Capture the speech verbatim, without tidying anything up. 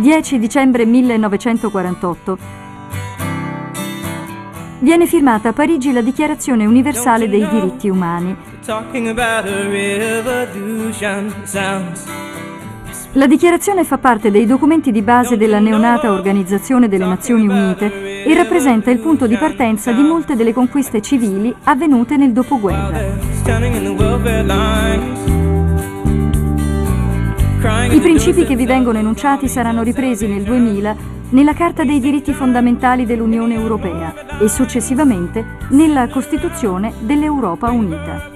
dieci dicembre millenovecentoquarantotto viene firmata a Parigi la Dichiarazione universale dei diritti umani. La dichiarazione fa parte dei documenti di base della neonata Organizzazione delle Nazioni Unite e rappresenta il punto di partenza di molte delle conquiste civili avvenute nel dopoguerra. I principi che vi vengono enunciati saranno ripresi nel duemila nella Carta dei diritti fondamentali dell'Unione Europea e successivamente nella Costituzione dell'Europa Unita.